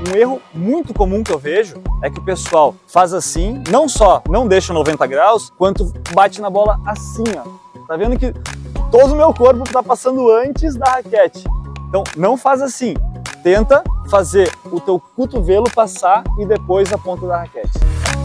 um erro muito comum que eu vejo é que o pessoal faz assim, não só não deixa 90 graus, quanto bate na bola assim, ó. Tá vendo que todo o meu corpo tá passando antes da raquete. Então não faz assim. Tenta fazer o teu cotovelo passar e depois a ponta da raquete.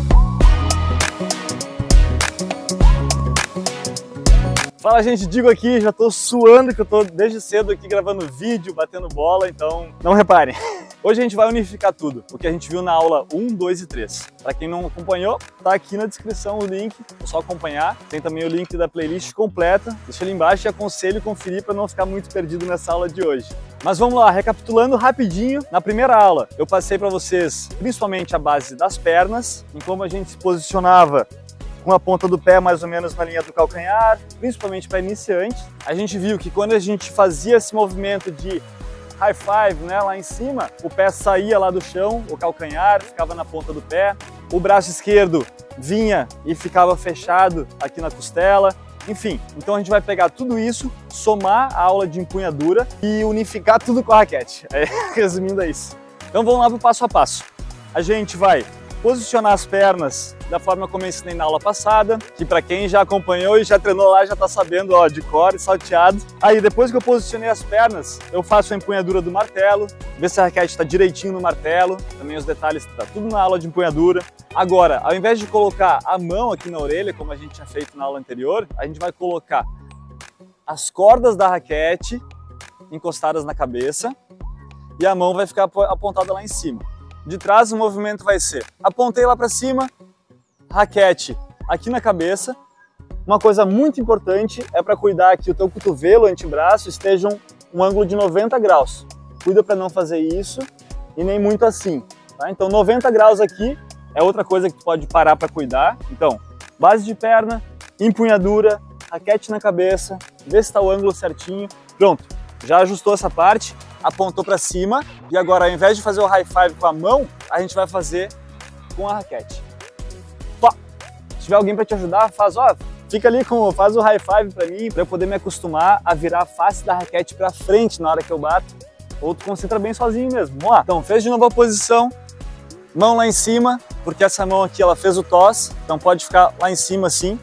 Fala, gente, Digo aqui, já tô suando que eu tô desde cedo aqui gravando vídeo, batendo bola, então não reparem. Hoje a gente vai unificar tudo, o que a gente viu na aula 1, 2 e 3. Para quem não acompanhou, tá aqui na descrição o link, é só acompanhar. Tem também o link da playlist completa, deixa ali embaixo e aconselho conferir para não ficar muito perdido nessa aula de hoje. Mas vamos lá, recapitulando rapidinho, na primeira aula eu passei para vocês principalmente a base das pernas, em como a gente se posicionava com a ponta do pé mais ou menos na linha do calcanhar, principalmente para iniciantes. A gente viu que quando a gente fazia esse movimento de high five, né, lá em cima, o pé saía lá do chão, o calcanhar ficava na ponta do pé, o braço esquerdo vinha e ficava fechado aqui na costela. Enfim, então a gente vai pegar tudo isso, somar a aula de empunhadura e unificar tudo com a raquete. Resumindo é isso. Então vamos lá para o passo a passo. A gente vai posicionar as pernas da forma como eu ensinei na aula passada, que para quem já acompanhou e já treinou lá já está sabendo, ó, de cor e salteado. Aí depois que eu posicionei as pernas, eu faço a empunhadura do martelo, ver se a raquete está direitinho no martelo, também os detalhes tá tudo na aula de empunhadura. Agora, ao invés de colocar a mão aqui na orelha, como a gente tinha feito na aula anterior, a gente vai colocar as cordas da raquete encostadas na cabeça e a mão vai ficar apontada lá em cima. De trás o movimento vai ser, apontei lá para cima, raquete aqui na cabeça. Uma coisa muito importante é para cuidar que o teu cotovelo e antebraço estejam um ângulo de 90 graus. Cuida para não fazer isso e nem muito assim, tá? Então 90 graus aqui é outra coisa que tu pode parar para cuidar. Então, base de perna, empunhadura, raquete na cabeça, vê se está o ângulo certinho. Pronto, já ajustou essa parte, apontou para cima e agora ao invés de fazer o high five com a mão, a gente vai fazer com a raquete. Pá. Se tiver alguém para te ajudar, fica ali faz o high five para mim, para eu poder me acostumar a virar a face da raquete para frente na hora que eu bato. Ou tu concentra bem sozinho mesmo. Vamos lá. Então, fez de novo a posição, mão lá em cima, porque essa mão aqui ela fez o toss, então pode ficar lá em cima assim.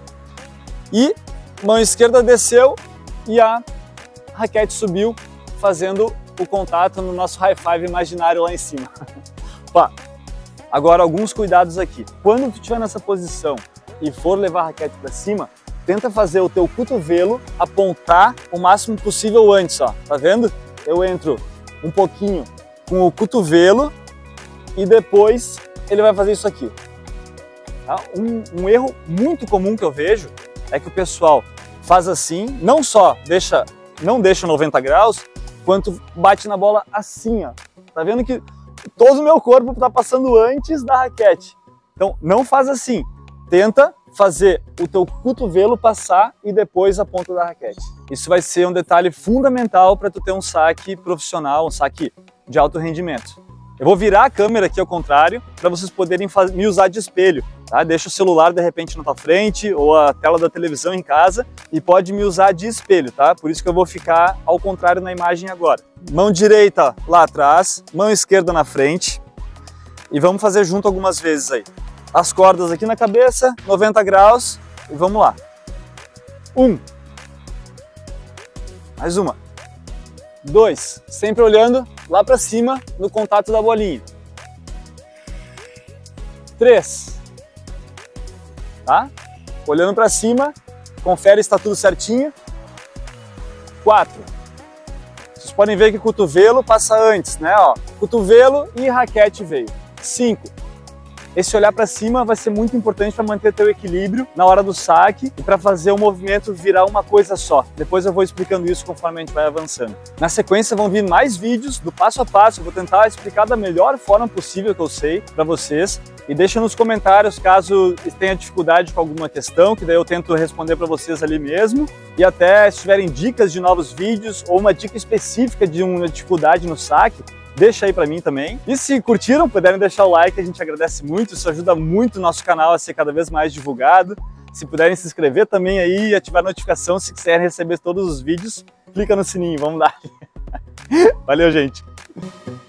E mão esquerda desceu e a raquete subiu, fazendo o contato no nosso high five imaginário lá em cima. Pá. Agora alguns cuidados aqui. Quando tu estiver nessa posição e for levar a raquete para cima, tenta fazer o teu cotovelo apontar o máximo possível antes, ó. Tá vendo? Eu entro um pouquinho com o cotovelo e depois ele vai fazer isso aqui. Tá? Um erro muito comum que eu vejo é que o pessoal faz assim, não só não deixa 90 graus, quanto bate na bola assim, ó. Tá vendo que todo o meu corpo tá passando antes da raquete. Então não faz assim. Tenta fazer o teu cotovelo passar e depois a ponta da raquete. Isso vai ser um detalhe fundamental para tu ter um saque profissional, um saque de alto rendimento. Eu vou virar a câmera aqui ao contrário para vocês poderem me usar de espelho, tá? Deixa o celular de repente na tua frente ou a tela da televisão em casa e pode me usar de espelho, tá? Por isso que eu vou ficar ao contrário na imagem agora. Mão direita lá atrás, mão esquerda na frente e vamos fazer junto algumas vezes aí. As cordas aqui na cabeça, 90 graus e vamos lá. 1. Mais uma. 2, sempre olhando lá para cima no contato da bolinha. 3, tá? Olhando para cima, confere se está tudo certinho. 4, vocês podem ver que o cotovelo passa antes, né? Ó, cotovelo e raquete veio. 5, esse olhar para cima vai ser muito importante para manter teu equilíbrio na hora do saque e para fazer o movimento virar uma coisa só. Depois eu vou explicando isso conforme a gente vai avançando. Na sequência vão vir mais vídeos do passo a passo, eu vou tentar explicar da melhor forma possível que eu sei para vocês. E deixa nos comentários caso tenha dificuldade com alguma questão, que daí eu tento responder para vocês ali mesmo. E até se tiverem dicas de novos vídeos ou uma dica específica de uma dificuldade no saque, deixa aí pra mim também. E se curtiram, puderem deixar o like, a gente agradece muito, isso ajuda muito o nosso canal a ser cada vez mais divulgado. Se puderem se inscrever também aí e ativar a notificação se quiserem receber todos os vídeos, clica no sininho, vamos lá. Valeu, gente!